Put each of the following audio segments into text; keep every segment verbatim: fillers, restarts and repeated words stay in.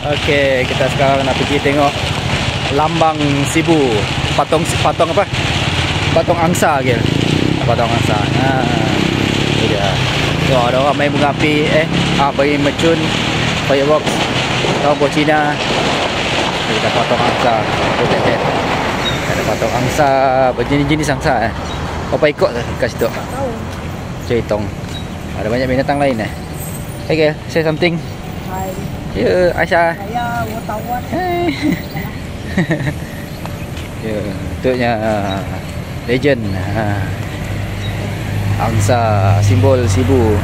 Okey, kita sekarang nak pergi tengok lambang Sibu. Patung patung apa? Patung angsa ke? Patung angsa. Ha. Ini dia. Tu ada orang main bunga api eh, ah bagi mercun fireworks. Tahu buat Cina. Kita patung angsa. Betul-betul. Ada patung angsa, berjenis-jenis angsa eh. Apa ikut kat situ? Tak tahu. Ceritong. Ada banyak binatang lain eh. Okay, say something. Hai. Ya, yeah, Aisyah. Saya wartawan. Hai. Ya, untuknya legend. Ha. Angsa, simbol Sibu.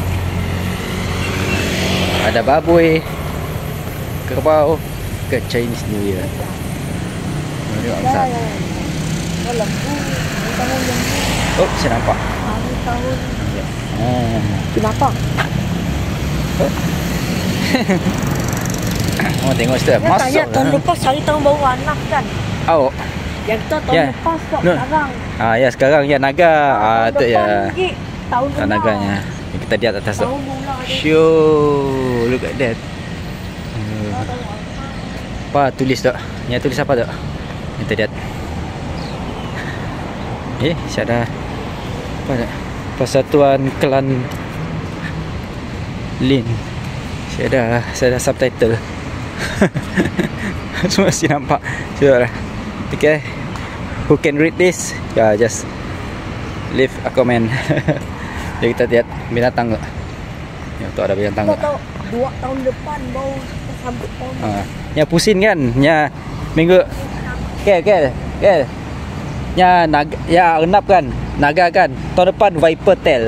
Ada baboy, kerbau, ke Chinese New Year. Ini angsa. Oh, lembu. Tahun lembu. Oh, saya nampak. Hari tahun. Ah. Kenapa? Oh. Oh, tengok situ. Masuk. Tanya tahun lepas hari tahun baru anak kan? Oh. Yang kita tahun Yeah. lepas kok No. sekarang. Ah, ya sekarang ya naga. Ah, tu ya. Lagi, tahun Ah, naganya. Kita lihat atas tu. Tahun mula ada. Show, look at that. Hmm. Apa tulis tu? Yang tulis apa tu? Kita lihat. Eh, saya apa tak? Persatuan Klan Lin. Saya dah, saya dah subtitle. Semua mesti nampak. Cuba lah. Okay. Who can read this? Ya, yeah, just leave a comment. Jadi kita lihat binatang tak? Ya, tu ada binatang tak? Tahu dua tahun depan baru sambut tahun. Ha. Yang pusing kan? Yang minggu. Okay, okay, okay. Ya naga, ya renap kan, naga kan. Tahun depan viper tail.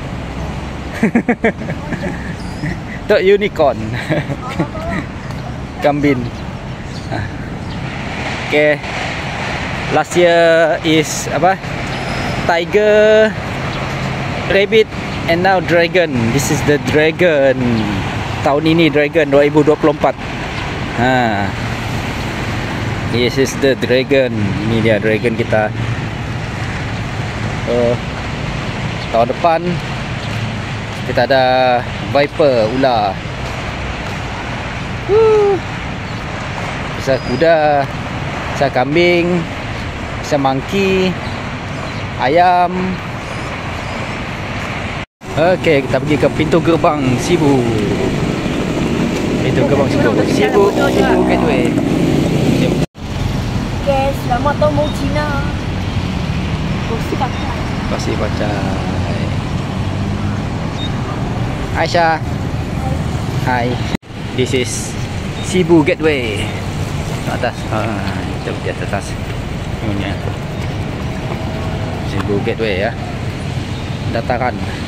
Tok unicorn. Kambing. Okay. Last year is apa? Tiger, rabbit, and now dragon. This is the dragon. Tahun ini dragon dua ribu dua puluh empat. Ha. This is the dragon. Ini dia dragon kita. Uh, tahun depan kita ada viper, ular. Woo. Bisa kuda, bisa kambing, bisa monkey, ayam. Okey, kita pergi ke pintu gerbang Sibu. Pintu gerbang Sibu. Sibu, Sibu Gateway. Okay, selamat tahun baru Cina. Terima kasih. Terima kasih Bacai. Aisyah. Hai. This is Sibu Gateway. Atas. Ah, kita pergi atas. Ini. Sibu Gateway ya. Dataran.